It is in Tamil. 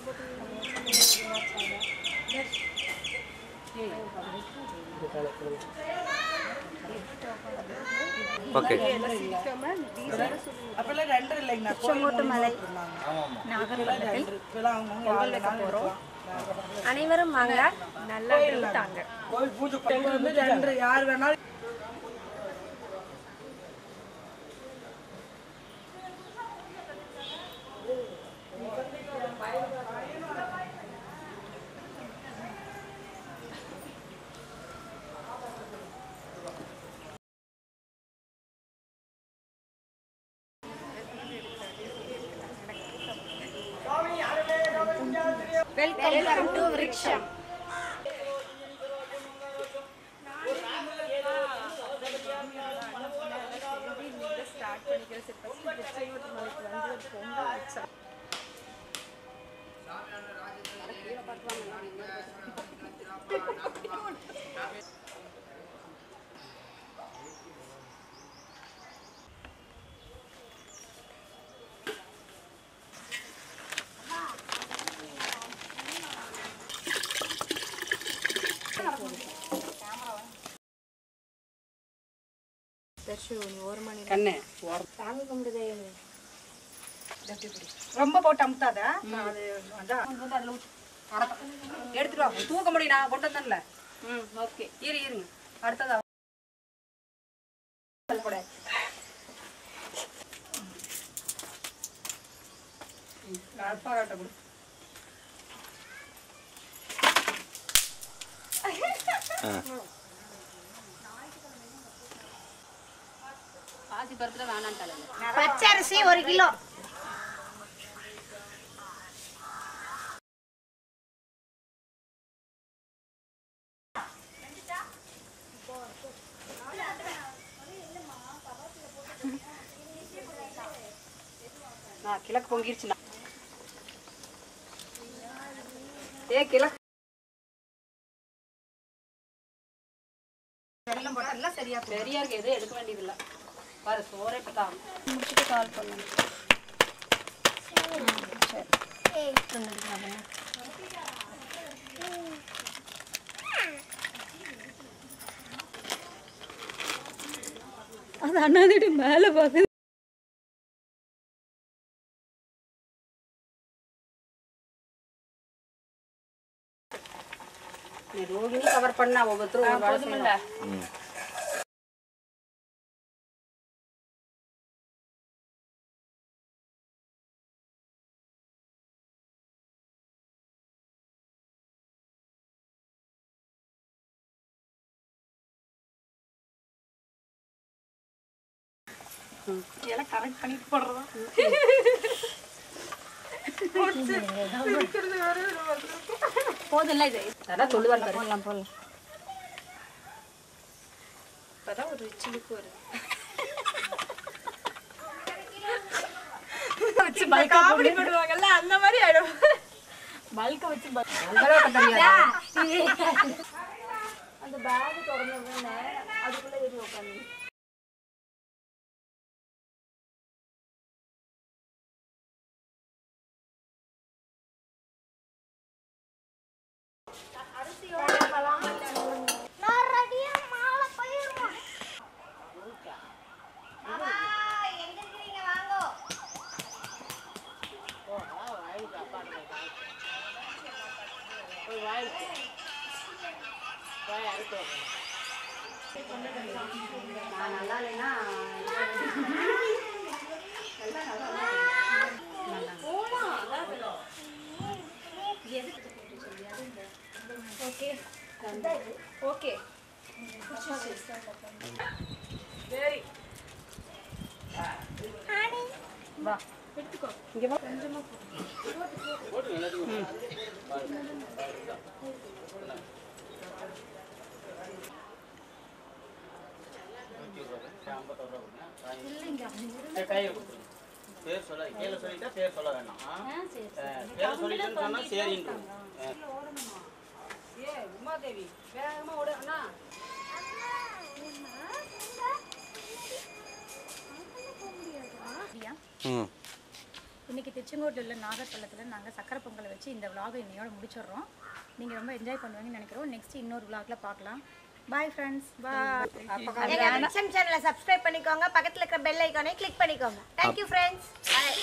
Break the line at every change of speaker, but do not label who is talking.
ஓகே.
உச்சமூட்டுமலை நாகர்கோவில் பொங்கல் வைக்க போகிறோம். அனைவரும் வாங்க, நல்லா தாங்க.
யார் வேணாலும்
வெல்கம் டு விருக்ஷம்.
ரொம்ப போட்டு அமுத்தாத. எடுத்துட்டு வா, தூக்க முடியும். நான் கொண்டு வந்தேன்ல. ஓகே, இருங்க. அடுத்தது
பச்சரிசி 1 கிலோ.
கிழக்கு பொங்கிருச்சுண்ணா. கிழக்கு வெள்ளம் போட்டா எல்லாம் சரியா இருக்கு. எதுவும் எடுக்க வேண்டியதில்லை. பாரு, சோறே பத்தாம
முடிச்சுட்டு கால் பண்ணுங்க. அது அண்ணாதிட்டு மேலே பார்க்குது.
ரோகிணி கவர் பண்ணா ஒவ்வொருத்தரும் போதுமில்ல. எல்லாம் கரெக்ட் பண்ணிட்டு போடுறதா.
போதும்ல இது.
அதான் சொல்லுவாங்க.
போடலாம் போடலாம்.
இப்பதான் ஒரு ரிச்சுலுக்கு வருது. காமெடி பண்ணுவாங்கல்ல, அந்த மாதிரி ஆயிடும். பல்க வச்சு அந்த பேக் திறந்த அதுக்குள்ள ஏறி உட்காந்து நல்லா இல்லைன்னா ஓகே ஓகே சரி வா எடுத்துக்கோ. இங்க வா. கொஞ்சமா போடு.
பேர் சொல்ல கீழே சொல்லிட்டா பேர் சொல்ல வேண்டாம். பேர் சொல்லிட்டேன்னு சொன்னா சரின்னு.
உமாதேவி வேகமா ஓடு அண்ணா.
இன்றைக்கி திருச்செங்கோட்டில் உள்ள நாகர்பள்ளத்தில் நாங்கள் சக்கரை பொங்கலை வச்சு இந்த விலாகை இன்னையோட முடிச்சிடுறோம். நீங்கள் ரொம்ப என்ஜாய் பண்ணுவீங்கன்னு நினைக்கிறோம். நெக்ஸ்ட் இன்னொரு விலாகில் பார்க்கலாம். Bye friends. பாய்.
எங்கள் விருட்சம் சேனலை சப்ஸ்கிரைப் பண்ணிக்கோங்க. பக்கத்தில் இருக்கிற பெல் ஐக்கானை கிளிக் பண்ணிக்கோங்க. Thank you friends. பாய்.